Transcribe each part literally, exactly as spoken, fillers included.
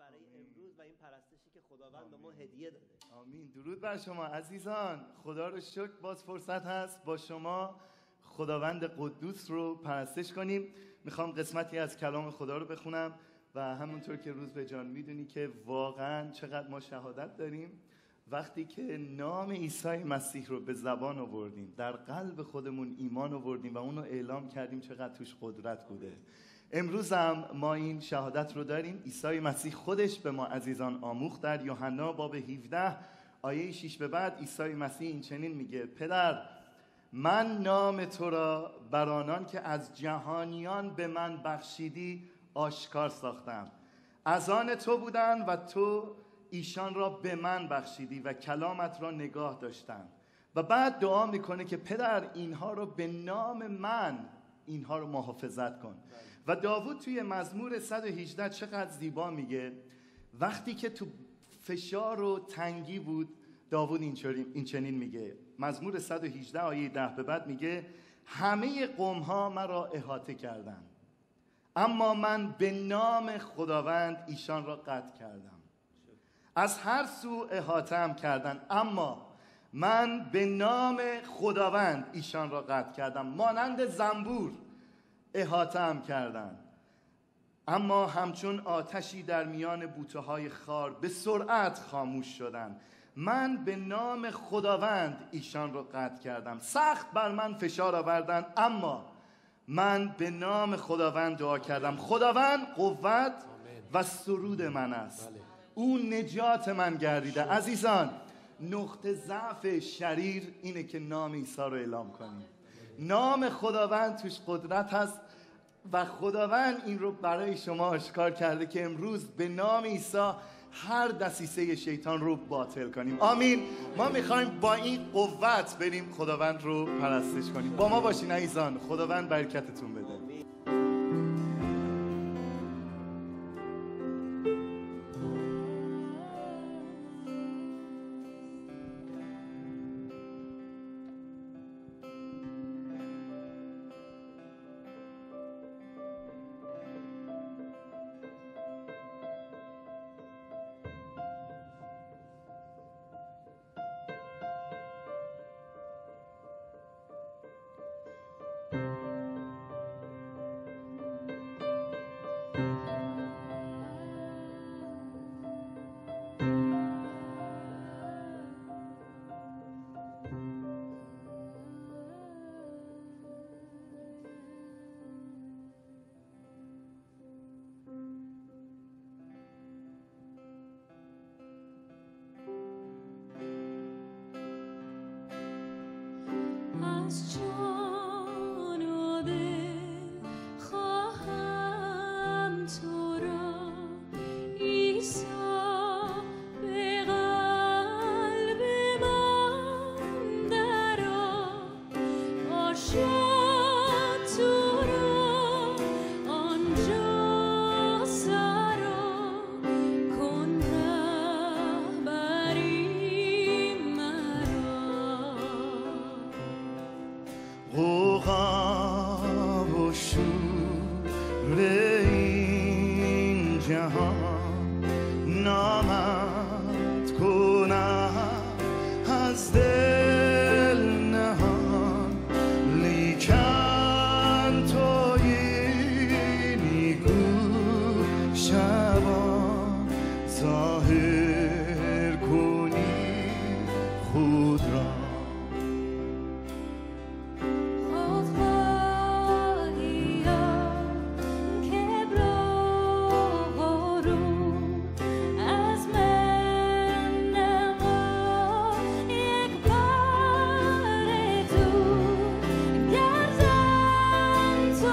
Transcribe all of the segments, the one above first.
برای امروز و این پرستشی که خداوند به ما هدیه داده. آمین. درود بر شما عزیزان. خدا رو شکر باز فرصت هست با شما خداوند قدوس رو پرستش کنیم. میخوام قسمتی از کلام خدا رو بخونم و همونطور که روز به جان میدونی که واقعا چقدر ما شهادت داریم وقتی که نام عیسی مسیح رو به زبان آوردیم، در قلب خودمون ایمان آوردیم و اون رو اعلام کردیم، چقدر توش قدرت بوده. امروز هم ما این شهادت رو داریم. عیسی مسیح خودش به ما عزیزان آموخت. در یوحنا باب هفده آیه شش به بعد عیسی مسیح این چنین میگه: پدر، من نام تو را بر آنان که از جهانیان به من بخشیدی آشکار ساختم. از آن تو بودن و تو ایشان را به من بخشیدی و کلامت را نگاه داشتند. و بعد دعا میکنه که پدر، اینها رو به نام من اینها رو محافظت کن. و داوود توی مزمور صد و هجده چقدر زیبا میگه، وقتی که تو فشار و تنگی بود داوود این چنین میگه، مزمور صد و هجده آیه ده به بعد میگه: همه قوم ها مرا احاطه کردند، اما من به نام خداوند ایشان را قطع کردم. از هر سو احاطه‌ام کردند، اما من به نام خداوند ایشان را قطع کردم. مانند زنبور احاطه‌ام کردند، اما همچون آتشی در میان بوته‌های خار به سرعت خاموش شدند. من به نام خداوند ایشان را قطع کردم. سخت بر من فشار آوردند، اما من به نام خداوند دعا کردم. خداوند قوت و سرود من است، او نجات من گردیده. عزیزان، نقطه ضعف شریر اینه که نام عیسی رو اعلام کنیم. نام خداوند توش قدرت هست و خداوند این رو برای شما آشکار کرده که امروز به نام عیسی هر دسیسه شیطان رو باطل کنیم. آمین. ما میخوایم با این قوت بریم خداوند رو پرستش کنیم. با ما باشین عزیزان. خداوند برکتتون بده.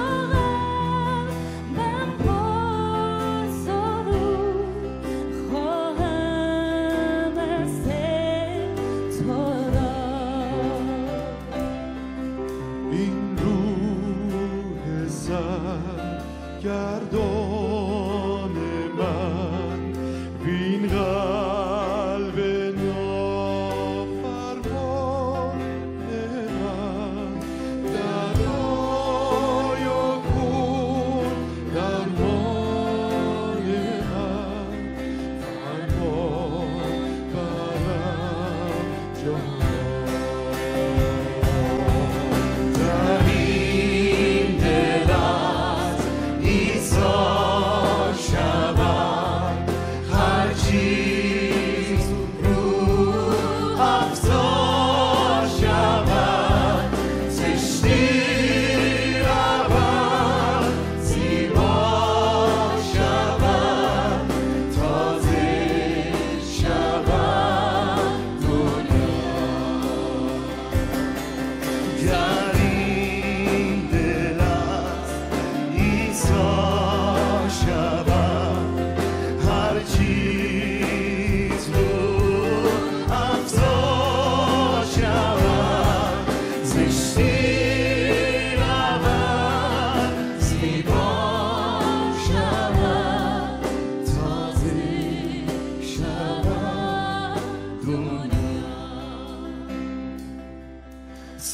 Oh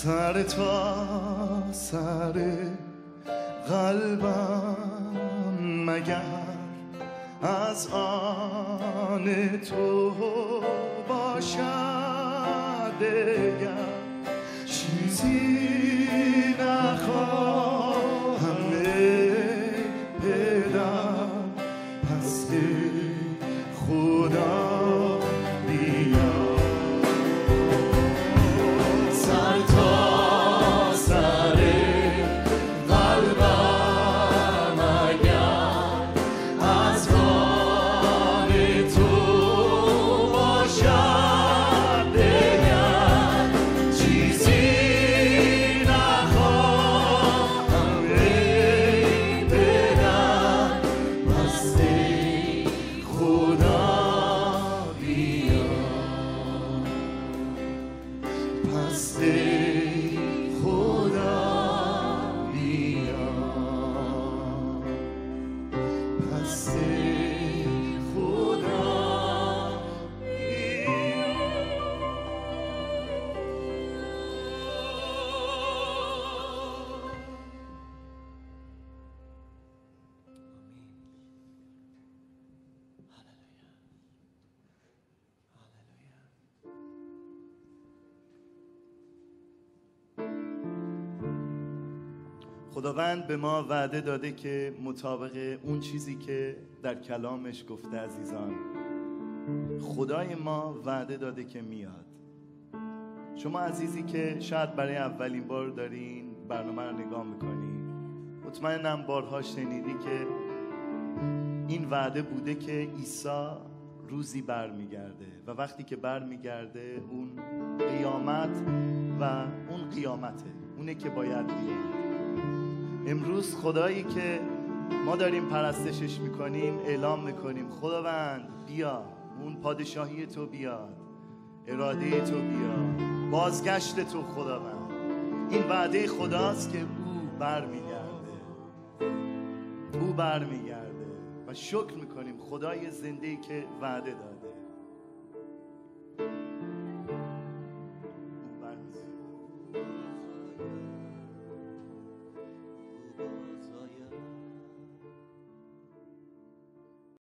سر تا سر قلبم مگر از آن تو باشد، دگر چیزی نخواهم ای پدر، پس ای خدا بیا. سر تا سر قلبم اگر از آن تو باشد، دگر چیزی نخواهم ای پدر، پس ای خدا بیا. پس ای خدا بیا. پس ای خدا خداوند به ما وعده داده که مطابق اون چیزی که در کلامش گفته عزیزان، خدای ما وعده داده که میاد. شما عزیزی که شاید برای اولین بار دارین برنامه رو نگاه میکنین، مطمئنم بارها شنیدی که این وعده بوده که عیسی روزی برمیگرده و وقتی که برمیگرده اون قیامت و اون قیامته، اونه که باید بیاد. امروز خدایی که ما داریم پرستشش میکنیم اعلام میکنیم خداوند بیا، اون پادشاهی تو بیاد، اراده تو بیاد، بازگشت تو خداوند. این وعده خداست که او برمیگرده، او برمیگرده و شکر میکنیم خدای زنده‌ای که وعده داره.